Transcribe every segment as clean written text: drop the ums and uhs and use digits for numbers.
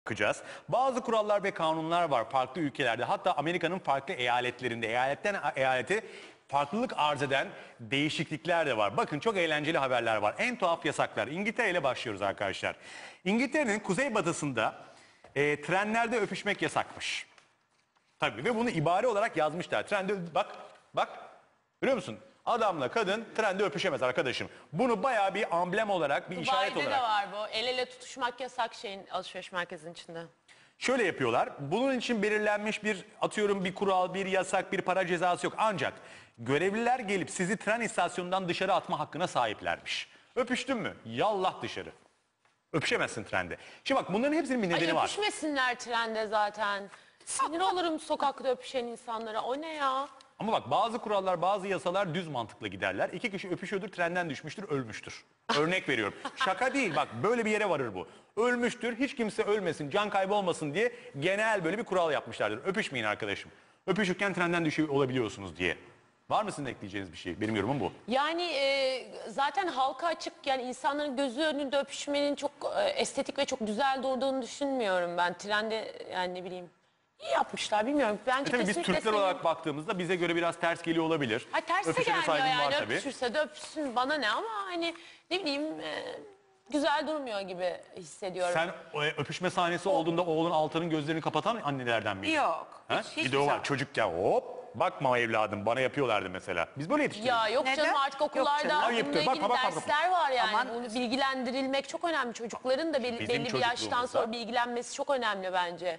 bakacağız. Bazı kurallar ve kanunlar var farklı ülkelerde. Hatta Amerika'nın farklı eyaletlerinde, eyaletten eyalete farklılık arz eden değişiklikler de var. Bakın çok eğlenceli haberler var. En tuhaf yasaklar. İngiltere ile başlıyoruz arkadaşlar. İngiltere'nin kuzeybatısında trenlerde öpüşmek yasakmış. Tabii ve bunu ibare olarak yazmışlar. Trende bak görüyor musun? Adamla kadın trende öpüşemez arkadaşım. Bunu bayağı bir amblem olarak, bir işaret Dubai'de olarak. de var bu. El ele tutuşmak yasak şeyin alışveriş merkezinin içinde. Şöyle yapıyorlar. Bunun için belirlenmiş bir bir kural, bir yasak, bir para cezası yok. Ancak görevliler gelip sizi tren istasyonundan dışarı atma hakkına sahiplermiş. Öpüştün mü? Yallah dışarı. Öpüşemezsin trende. Şimdi bak bunların hepsinin bir nedeni var. Öpüşmesinler trende zaten. Sinir olurum sokakta öpüşen insanlara. O ne ya? Ama bak bazı kurallar, bazı yasalar düz mantıkla giderler. İki kişi öpüşüyordur, trenden düşmüştür, ölmüştür. Örnek veriyorum. Şaka değil bak böyle bir yere varır bu. Ölmüştür, hiç kimse ölmesin, can kaybı olmasın diye genel böyle bir kural yapmışlardır. Öpüşmeyin arkadaşım. Öpüşürken trenden düşüyor olabiliyorsunuz diye. Var mı sizin ekleyeceğiniz bir şey? Benim yorumum bu. Yani zaten halka açık, yani insanların gözü önünde öpüşmenin çok estetik ve çok güzel durduğunu düşünmüyorum ben. Trende yani ne bileyim. İyi yapmışlar, bilmiyorum. Bence Tabii biz Türkler olarak baktığımızda bize göre biraz ters geliyor olabilir. Ha, terse Öpüşene gelmiyor saygım yani, var tabii. öpüşürse de öpüşsün bana ne, ama hani ne bileyim güzel durmuyor gibi hissediyorum. Sen öpüşme sahnesi olduğunda oğlun Altan'ın gözlerini kapatan annelerden miydin? Yok. Ha? Hiç Video var zaman. çocukken hop bakma evladım bana yapıyorlardı mesela. Biz böyle yetiştirdik. Ya yok Neden? canım, artık Yok okullarda canım. bununla Ayıptır. ilgili Bak. dersler var yani. Aman. Bunu bilgilendirilmek çok önemli. Çocukların da belli bir yaştan sonra bilgilenmesi çok önemli bence.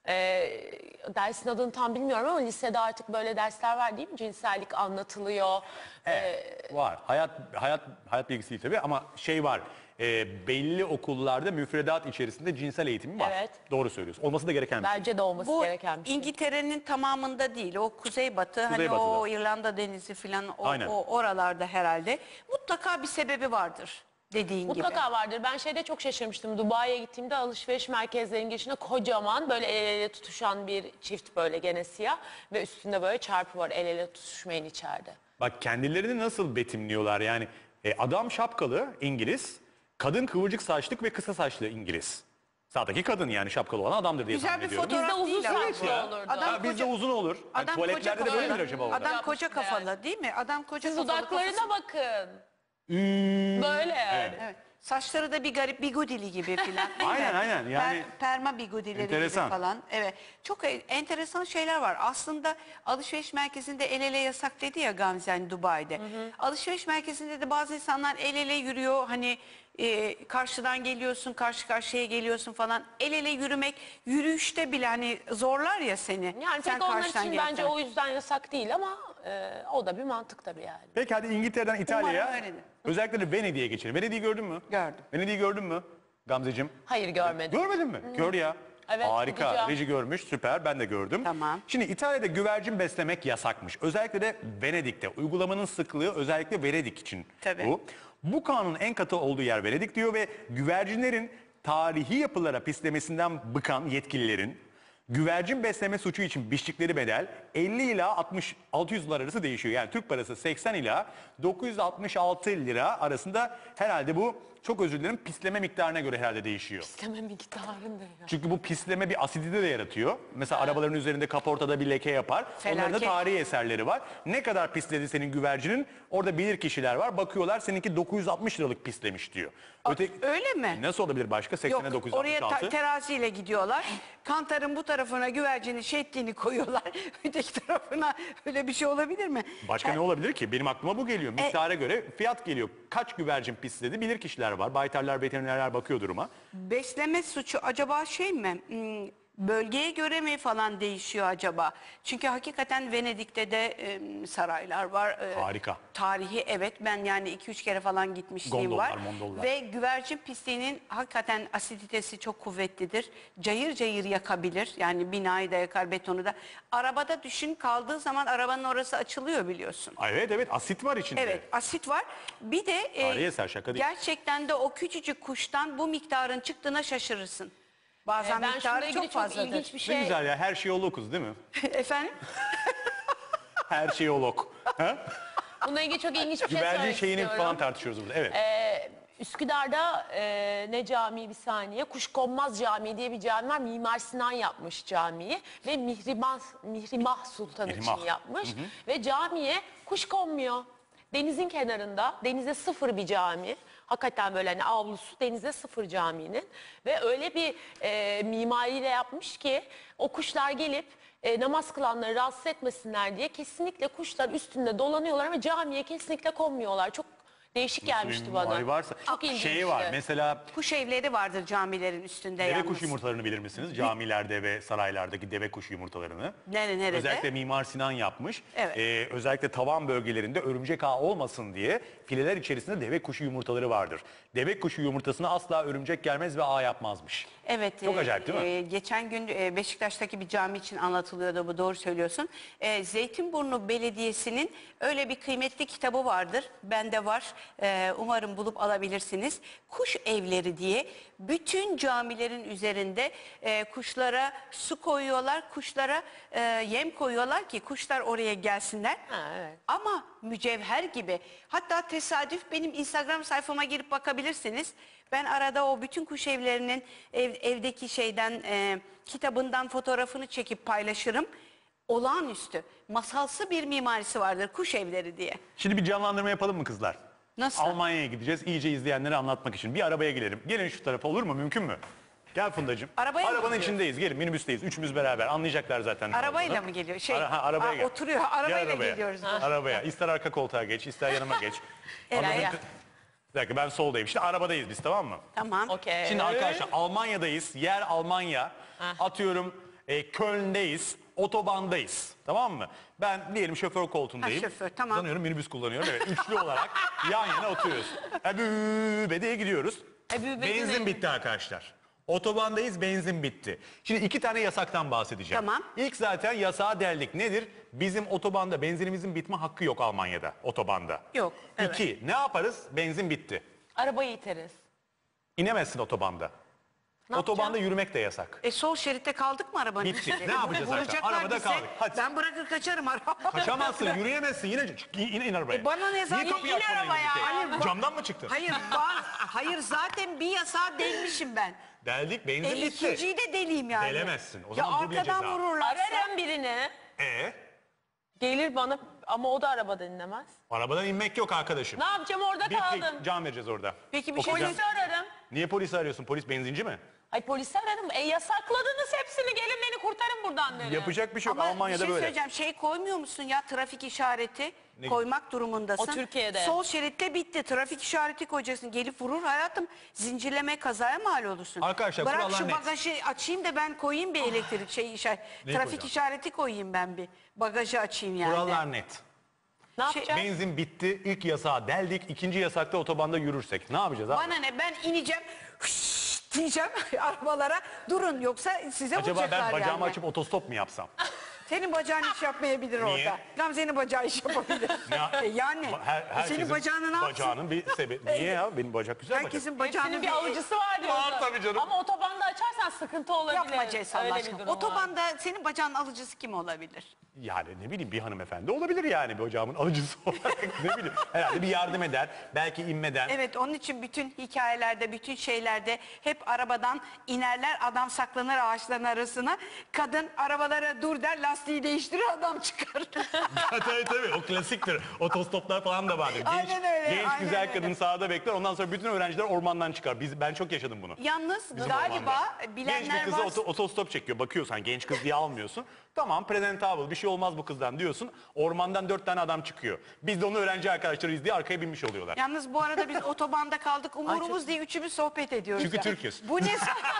Dersin adını tam bilmiyorum ama lisede artık böyle dersler var değil mi? Cinsellik anlatılıyor. Var. Hayat bilgisi değil tabii ama şey var. Belli okullarda müfredat içerisinde cinsel eğitimi var. Evet. Doğru söylüyorsun. Olması da gereken bir şey. Bence de olması Bu gereken bir şey. İngiltere'nin tamamında değil. O kuzeybatı, hani Kuzeybatıda. o İrlanda Denizi falan Aynen. o oralarda herhalde. Mutlaka bir sebebi vardır dediğin gibi. Mutlaka vardır. Ben şeyde çok şaşırmıştım. Dubai'ye gittiğimde alışveriş merkezlerinin girişinde kocaman böyle el ele tutuşan bir çift, böyle gene siyah ve üstünde böyle çarpı var. El ele tutuşmayın içeride. Bak kendilerini nasıl betimliyorlar yani. Adam şapkalı İngiliz, kadın kıvırcık saçlık ve kısa saçlı İngiliz. Sağdaki kadın yani şapkalı olan adamdır diye Güzel tahmin bir ediyorum. fotoğraf Bizde uzun değil ama. saçlı Ya. olurdu. Adam Ha, bizde koca- uzun olur. Hani Adam tuvaletlerde koca de böyle kafalı. midir acaba orada? Adam Yapmışlar koca kafalı değil mi? Adam koca Siz kafalı. dudaklarına bakın. Böyle yani. Evet. Saçları da bir garip bigodili gibi filan. değil mi? Aynen, yani perma bigodileri enteresan. gibi falan. Evet. Çok enteresan şeyler var. Aslında alışveriş merkezinde el ele yasak dedi ya Gamze, hani Dubai'de. Alışveriş merkezinde de bazı insanlar el ele yürüyor. Hani karşıdan geliyorsun, karşı karşıya geliyorsun falan. El ele yürümek, yürüyüşte bile hani zorlar ya seni. Yani Sen pek onlar karşıdan için gelirken. bence o yüzden yasak değil ama o da bir mantık tabii yani. Peki hadi İngiltere'den İtalya'ya, Umarım öyledir. özellikle de Venedik'e geçelim. Venedik'i gördün mü? Gördüm. Venedik'i gördün mü Gamzeciğim? Hayır, görmedim. Görmedin mi? Gör ya. Evet, Harika. gideceğim. Reji görmüş. Süper. Ben de gördüm. Tamam. Şimdi İtalya'da güvercin beslemek yasakmış. Özellikle de Venedik'te. Uygulamanın sıklığı özellikle Venedik için Tabii. bu. Bu kanunun en katı olduğu yer Venedik diyor ve güvercinlerin tarihi yapılara pislemesinden bıkan yetkililerin güvercin besleme suçu için biçtikleri bedel 50 ila 600 dolar arası değişiyor. Yani Türk parası 80 ila 966 lira arasında herhalde bu, çok özür dilerim, pisleme miktarına göre herhalde değişiyor. İstemem miktarında ya. Çünkü bu pisleme bir asidite de yaratıyor. Mesela arabaların üzerinde kaportada bir leke yapar. Onların da Felaket. tarihi eserleri var. Ne kadar pisledi senin güvercinin? Orada bilir kişiler var. Bakıyorlar seninki 960 liralık pislemiş diyor. Öyle mi? Nasıl olabilir başka? 80'e Yok, 966. oraya teraziyle gidiyorlar. Kantarın bu tarafına güvercini şeklini koyuyorlar. Öteki tarafına, öyle bir şey olabilir mi? Başka ne olabilir ki? Benim aklıma bu geliyor. Miktara göre fiyat geliyor. Kaç güvercin pisledi bilir kişiler var. Baytarlar, veterinerler bakıyor duruma. Besleme suçu acaba şey mi? Bölgeye göre mi falan değişiyor acaba? Çünkü hakikaten Venedik'te de saraylar var. Harika. Tarihi, evet, ben yani 2-3 kere falan gitmişliğim Gondollar, var. mondollar. Ve güvercin pisliğinin hakikaten asiditesi çok kuvvetlidir. Cayır cayır yakabilir. Yani binayı da yakar, betonu da. Arabada düşün, kaldığı zaman arabanın orası açılıyor biliyorsun. Evet asit var içinde. Evet, asit var. Bir de Tarihi eser, şaka değil. gerçekten de o küçücük kuştan bu miktarın çıktığına şaşırırsın. Bazen Ben şununla miktarı ilgili çok çok fazladır. ilginç bir Ne şey. güzel ya, her şey olokuz değil mi? Efendim? Her şey olok. Bununla ilgili çok ilginç bir şey Güvercin söylemek şeyini istiyorum. falan tartışıyoruz burada. Evet. Üsküdar'da ne cami bir saniye? Kuşkonmaz Camii diye bir cami var. Mimar Sinan yapmış camiyi ve Mihrimah Sultan Mihrimah. için yapmış. Ve camiye kuş konmuyor. Denizin kenarında, denize sıfır bir cami. Hakikaten böyle hani avlusu denize sıfır caminin. Ve öyle bir mimariyle yapmış ki o kuşlar gelip namaz kılanları rahatsız etmesinler diye kesinlikle kuşlar üstünde dolanıyorlar ve camiye kesinlikle konmuyorlar. Çok değişik gelmişti bana. Mimari varsa. Çok ilginçti. Şey var mesela Kuş evleri vardır camilerin üstünde deve yalnız. kuş yumurtalarını bilir misiniz? Camilerde ve saraylardaki deve kuş yumurtalarını. Nerede? Özellikle Mimar Sinan yapmış. Evet. Özellikle tavan bölgelerinde örümcek ağı olmasın diye fileler içerisinde deve kuşu yumurtaları vardır. Deve kuşu yumurtasına asla örümcek gelmez ve ağ yapmazmış. Evet. Çok acayip değil mi? Geçen gün Beşiktaş'taki bir cami için anlatılıyordu bu, doğru söylüyorsun. Zeytinburnu Belediyesi'nin öyle bir kıymetli kitabı vardır. Bende var. Umarım bulup alabilirsiniz. Kuş evleri diye bütün camilerin üzerinde kuşlara su koyuyorlar, kuşlara yem koyuyorlar ki kuşlar oraya gelsinler. Ha, evet. Ama mücevher gibi. Hatta tesadüf benim Instagram sayfama girip bakabilirsiniz. Ben arada o bütün kuş evlerinin evdeki şeyden kitabından fotoğrafını çekip paylaşırım. Olağanüstü, masalsı bir mimarisi vardır kuş evleri diye. Şimdi bir canlandırma yapalım mı kızlar? Nasıl? Almanya'ya gideceğiz. İyice izleyenlere anlatmak için. Bir arabaya gidelim. Gelin şu tarafa, olur mu? Mümkün mü? Gel Fundacığım. Arabaya mı Arabanın gidiyoruz? içindeyiz. Gelin, minibüsteyiz. Üçümüz beraber. Anlayacaklar zaten. ne Arabayla olduğunu. mı geliyor? Arabaya gel. Oturuyor. Gel Arabayla arabaya. geliyoruz. Arabaya. İster arka koltuğa geç, ister yanıma geç. Eray ya. Bir dakika, ben soldayım. Şimdi arabadayız biz, tamam mı? Tamam. Okey. Şimdi arkadaşlar Almanya'dayız. Yer Almanya. Atıyorum Köln'deyiz. Otobandayız. Tamam mı? Ben diyelim şoför koltuğundayım. Ha, şoför, tamam. Sanıyorum minibüs kullanıyorum. Evet, üçlü olarak yan yana oturuyoruz. Ebübediye gidiyoruz. Ebübedi Benzin ne? bitti arkadaşlar. Otobandayız, benzin bitti. Şimdi iki tane yasaktan bahsedeceğim. Tamam. İlk zaten yasağa deldik. Nedir? Bizim otobanda benzinimizin bitme hakkı yok Almanya'da, otobanda. Yok, evet. İki, ne yaparız? Benzin bitti. Arabayı iteriz. İnemezsin otobanda. Otobanda yapacağım? yürümek de yasak. Sol şeritte kaldık mı arabanın Bitti. içinde? Ne yapacağız zaten? Vuracaklar Arabada bize. kaldık. Hadi. Ben bırakır kaçarım araba. Kaçamazsın, yürüyemezsin. Yine in arabaya. bana ne zaman- Niye kapıyı İn açmadın arabaya. elindeki? Hayır, Camdan mı çıktın? Hayır zaten bir yasağa delmişim ben. Deldik, benzin bitti. İkinciyi de deleyim yani. Delemezsin. O Ya zaman duble arkadan ceza. vururlarsa. Ararım birini. Gelir bana ama o da arabadan inemez. Arabadan inmek yok arkadaşım. Ne yapacağım, orada kaldım. Can vereceğiz orada. Peki bir şey Okuyacağım. Polisi ararım. Niye polisi arıyorsun? Polis benzinci mi? Ay polisi ararım. Yasakladınız hepsini, gelin beni kurtarın buradan derim. Yapacak bir şey yok. Ama Almanya'da bir şey böyle. söyleyeceğim. Şey koymuyor musun ya, trafik işareti Ne? koymak durumundasın. O Türkiye'de. Sol şeritte bitti. Trafik işareti koyacaksın. Gelip vurur hayatım. Zincirleme kazaya mal olursun. Arkadaşlar, Bırak kurallar şu net. bagajı açayım da ben koyayım bir elektrik işaret. Ne Trafik koyacaksın? işareti koyayım ben bir. Bagajı açayım yani. Kurallar net. Ne yapacağız? Benzin bitti. İlk yasağa deldik. İkinci yasakta otobanda yürürsek. Ne yapacağız abi? Bana ne, ben ineceğim. Diyeceğim arabalara durun, yoksa size Acaba vuracaklar ben bacağımı yani. açıp otostop mu yapsam? Senin bacağın iş yapmayabilir Niye? orada. Gamze'nin bacağı iş yapabilir. Yani senin bacağını ne yapsın? Bacağının bir sebebi. Niye ya? Benim bacak güzel bacak. Herkesin bacağının Hepsinin bir alıcısı var diyorsun. Var tabii canım. Ama otobanda açarsan sıkıntı olabilir. Yapma Ceysa Allah Öyle bir aşkına. durum var. Otobanda senin bacağın alıcısı kim olabilir? Yani ne bileyim, bir hanımefendi olabilir yani bacağımın alıcısı olarak. Ne bileyim. Herhalde bir yardım eder. Belki inmeden. Evet, onun için bütün hikayelerde, bütün şeylerde hep arabadan inerler, adam saklanır ağaçların arasına. Kadın arabalara dur der, lastiği değiştirir, adam çıkar. Tabii o klasiktir. Otostoplar falan da vardır. Aynen öyle, Genç aynen güzel öyle. kadın sahada bekler. Ondan sonra bütün öğrenciler ormandan çıkar. Ben çok yaşadım bunu. Yalnız Bizim galiba ormanda. Genç bir bilenler kızı var. otostop çekiyor. Bakıyorsun, hani genç kız diye almıyorsun. Tamam, presentable, bir şey olmaz bu kızdan diyorsun. Ormandan 4 tane adam çıkıyor. Biz de onu öğrenci arkadaşlarıyız diye arkaya binmiş oluyorlar. Yalnız bu arada biz otobanda kaldık, umurumuz diye üçümüz sohbet ediyoruz. Çünkü ya. Türk'üz. Bu ne?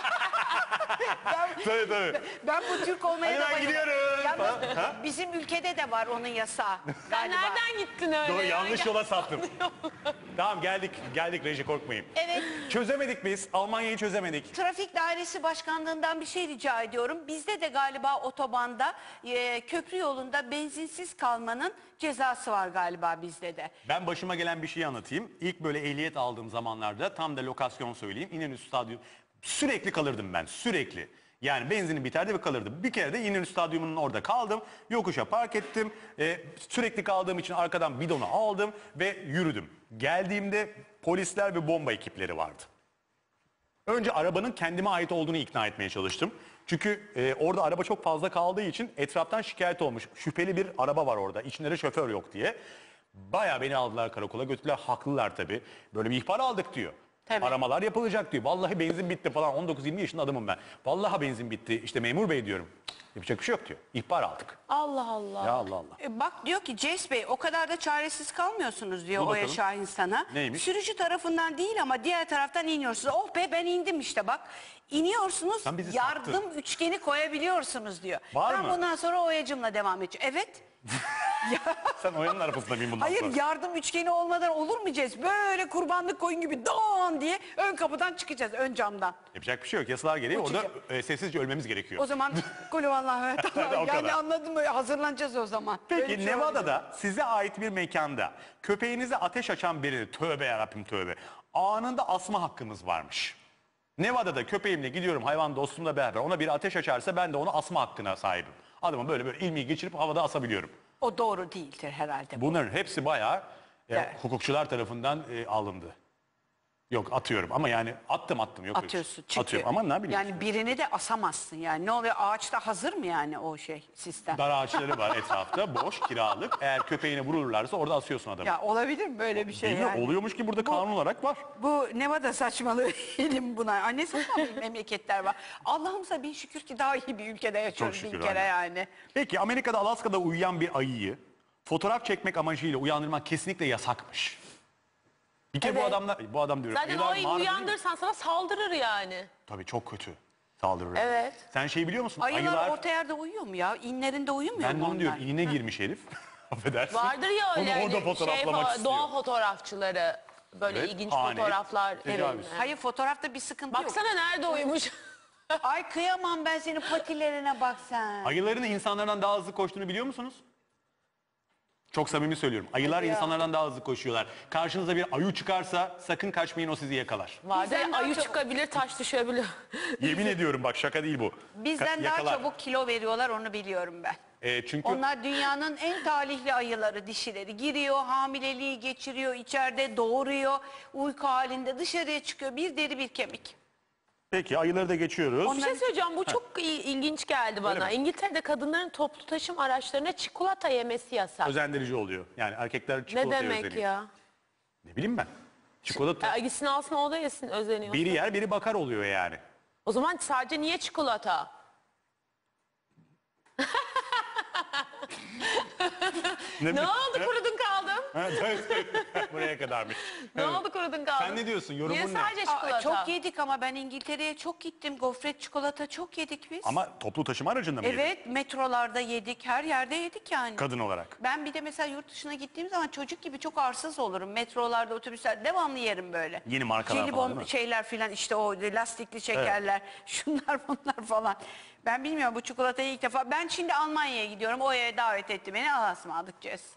Tabii. Ben bu Türk olmaya Hadi da ben bayılıyorum. gidiyorum. Yalnız Ha? bizim ülkede de var onun yasağı. Sen Galiba. nereden gittin öyle? Doğru, ya? yanlış yola saptım. Tamam, geldik reji, korkmayın. Evet. Çözemedik biz. Almanya'yı çözemedik. Trafik Dairesi Başkanlığından bir şey rica ediyorum. Bizde de galiba otobanda, köprü yolunda benzinsiz kalmanın cezası var galiba bizde de. Ben başıma gelen bir şeyi anlatayım. İlk böyle ehliyet aldığım zamanlarda, tam da lokasyon söyleyeyim, İnönü Stadyum, sürekli kalırdım ben, sürekli. Yani benzinim biterdi ve kalırdı. Bir kere de İnönü Stadyumu'nun orada kaldım. Yokuşa park ettim. Sürekli kaldığım için arkadan bidonu aldım ve yürüdüm. Geldiğimde polisler ve bomba ekipleri vardı. Önce arabanın kendime ait olduğunu ikna etmeye çalıştım. Çünkü orada araba çok fazla kaldığı için etraftan şikayet olmuş. Şüpheli bir araba var orada. İçinde de şoför yok diye. Bayağı beni aldılar karakola götürdüler. Haklılar tabii. Böyle bir ihbar aldık diyor. Tabii. Aramalar yapılacak diyor. Vallahi benzin bitti falan. 19-20 yaşında adamım ben. Vallahi benzin bitti. İşte memur bey diyorum. Cık, yapacak bir şey yok diyor. İhbar aldık. Allah Allah. Ya Allah Allah. Bak diyor ki Ces Bey o kadar da çaresiz kalmıyorsunuz diyor Dur Oya bakalım. Şahin sana. Neymiş? Sürücü tarafından değil ama diğer taraftan iniyorsunuz. Oh be ben indim işte bak. İniyorsunuz Sen bizi yardım sattın. üçgeni koyabiliyorsunuz diyor. Var ben mı? bundan sonra Oya'cımla devam edeceğim. Evet. Sen Oya'nın arabasında bin bundan Hayır sonra. yardım üçgeni olmadan olur mu Ces? Böyle kurbanlık koyun gibi don diye ön kapıdan çıkacağız ön camdan. Yapacak bir şey yok. Yasalar gereği orada sessizce ölmemiz gerekiyor. O zaman kulüvallah O yani kadar. anladın mı? Hazırlanacağız o zaman. Böyle bir Peki şey olmuyor. Nevada'da size ait bir mekanda köpeğinize ateş açan birini, tövbe yarabbim tövbe, anında asma hakkınız varmış. Nevada'da köpeğimle gidiyorum hayvan dostumla beraber, ona bir ateş açarsa ben de onu asma hakkına sahibim. Adamı böyle ilmiyi geçirip havada asabiliyorum. O doğru değildir herhalde. Bunların hepsi bayağı Evet. hukukçular tarafından alındı. Yok atıyorum ama yani attım yok. öyle bir şey. Atıyorsun çünkü. Atıyorum ama ne bileyim. Yani birini de asamazsın yani. Ne oluyor ağaçta hazır mı yani o sistem? Dar ağaçları var etrafta boş kiralık. Eğer köpeğine vururlarsa orada asıyorsun adamı. Ya olabilir mi böyle bir şey Değil mi? yani? Oluyormuş ki burada kanun olarak var. Bu Nevada saçmalığı elim buna. Anne saçma memleketler var. Allah'ımıza bin şükür ki daha iyi bir ülkede yaşıyoruz Çok şükür, bir kere aynen. yani. Peki Amerika'da Alaska'da uyuyan bir ayıyı fotoğraf çekmek amacıyla uyandırmak kesinlikle yasakmış. Bir kere Evet. bu adam diyorum. Zaten o ayılar ayı mağara değil mi? uyandırsan sana saldırır yani. Tabii çok kötü saldırır. Evet. Sen şey biliyor musun? Ayılar orta yerde uyuyor mu ya? İnlerinde uyumuyor Ben de mu onu onlar? diyorum. İğne girmiş herif. Affedersin. Vardır ya öyle Onu orada hani fotoğraflamak doğa istiyor. fotoğrafçıları böyle Evet, ilginç hani, fotoğraflar. tecavüz. Hayır fotoğrafta bir sıkıntı yok. Baksana nerede uyumuş. Ay kıyamam ben senin patilerine bak sen. Ayıların insanlardan daha hızlı koştuğunu biliyor musunuz? Çok samimi söylüyorum. Ayılar Hadi ya. insanlardan daha hızlı koşuyorlar. Karşınıza bir ayı çıkarsa sakın kaçmayın, o sizi yakalar. Vardır Bizden ya, daha ayı çok- çıkabilir, taş düşebilir. Yemin ediyorum bak şaka değil bu. Bizden daha Yakalar. çabuk kilo veriyorlar onu biliyorum ben. Çünkü Onlar dünyanın en talihli ayıları, dişileri. Giriyor, hamileliği geçiriyor, içeride doğuruyor, uyku halinde dışarıya çıkıyor. Bir deri bir kemik. peki ayıları da geçiyoruz. Bir şey söyleyeceğim, bu çok ilginç geldi bana. mi? İngiltere'de kadınların toplu taşım araçlarına çikolata yemesi yasak. Özendirici oluyor. Yani erkekler Ne çikolataya demek özeniyor. ya? Ne bileyim ben. Çikolata. Gitsin alsın o da yesin, özeniyor. Biri yer biri bakar oluyor yani. O zaman sadece niye çikolata? Ne oldu kurudun kaldın? Buraya kadarmış. Ne oldu kurudun kaldın? Sen ne diyorsun? Yorumun Niye ne? sadece çikolata? Çok yedik ama ben İngiltere'ye çok gittim. Gofret, çikolata çok yedik biz. Ama toplu taşıma aracında mı yedin? Evet, metrolarda yedik, her yerde yedik yani. Kadın olarak. Ben bir de mesela yurt dışına gittiğim zaman çocuk gibi çok arsız olurum. Metrolarda, otobüsler devamlı yerim böyle. Yeni markalar Jelibon falan değil mi? şeyler filan işte o lastikli şekerler, şunlar bunlar falan. Ben bilmiyorum bu çikolatayı ilk defa. Ben şimdi Almanya'ya gidiyorum. Oya'ya davet etti beni. Allah'a ısmarladık Cez.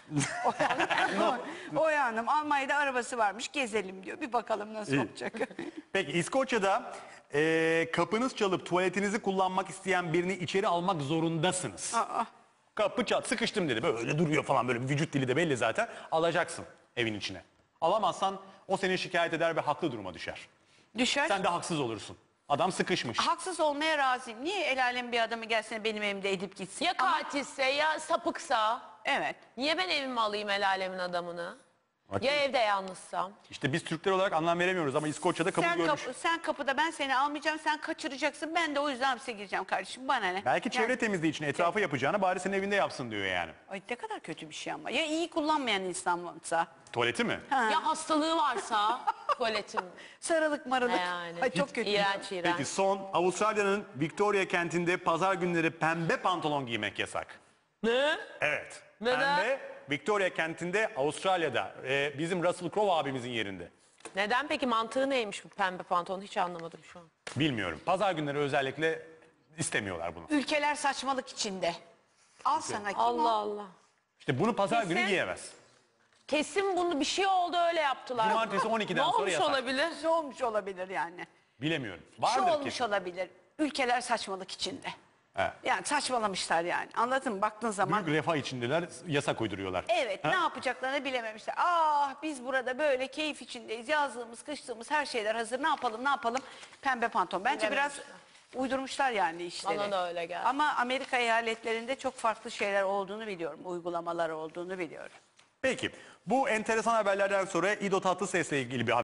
Oya Hanım Almanya'da arabası varmış. Gezelim diyor. Bir bakalım nasıl olacak. Peki İskoçya'da kapınız çalıp tuvaletinizi kullanmak isteyen birini içeri almak zorundasınız. Aa. Kapı çal, sıkıştım dedi. Böyle duruyor falan, böyle bir vücut dili de belli zaten. Alacaksın evin içine. Alamazsan o seni şikayet eder ve haklı duruma düşer. Düşer. Sen de haksız olursun. Adam sıkışmış. Haksız olmaya razıyım. Niye el alem bir adamı gelsene benim evimde edip gitsin? Ya Ama- katilse ya sapıksa. Evet. Niye ben evime alayım el alemin adamını? Bak- Ya evde yalnızsam? İşte biz Türkler olarak anlam veremiyoruz ama İskoçya'da kabul görmüş. Sen kapıda ben seni almayacağım, sen kaçıracaksın. Ben de o yüzden hapse gireceğim kardeşim. Bana ne? Belki çevre Yani- temizliği için etrafı yapacağına bari senin evinde yapsın diyor yani. Ay ne kadar kötü bir şey ama. Ya iyi kullanmayan insan varsa. Tuvaleti mi? Ya hastalığı varsa tuvaletim. Sarılık marılık. Yani. Ay çok kötü. İğrenç iğrenç. Peki son, Avustralya'nın Victoria kentinde pazar günleri pembe pantolon giymek yasak. Ne? Evet. Neden? Pembe Victoria kentinde Avustralya'da bizim Russell Crowe abimizin yerinde. Neden peki, mantığı neymiş bu pembe pantolon, hiç anlamadım şu an. Bilmiyorum. Pazar günleri özellikle istemiyorlar bunu. Ülkeler saçmalık içinde. Al sana kim Allah o? Allah. İşte bunu pazar günü Kesin. giyemez. Kesin bunu bir şey oldu öyle yaptılar. Cumartesi 12'den ne sonra olmuş yasak. olabilir? Ne olmuş olabilir yani? Bilemiyorum. Şu Vardır olmuş kesin. olabilir. ülkeler saçmalık içinde. Evet. Yani saçmalamışlar yani. Anladın mı? Baktığın zaman. Büyük refah içindeler, yasak uyduruyorlar. Evet, ne yapacaklarını bilememişler. Ah, biz burada böyle keyif içindeyiz. Yazlığımız, kışlığımız, her şeyler hazır. Ne yapalım, ne yapalım? Pembe pantolon. Bence biraz uydurmuşlar yani işleri. Bana da öyle geldi. Ama Amerika eyaletlerinde çok farklı şeyler olduğunu biliyorum. Uygulamalar olduğunu biliyorum. Peki bu enteresan haberlerden sonra İdo Tatlıses'le ilgili bir haber.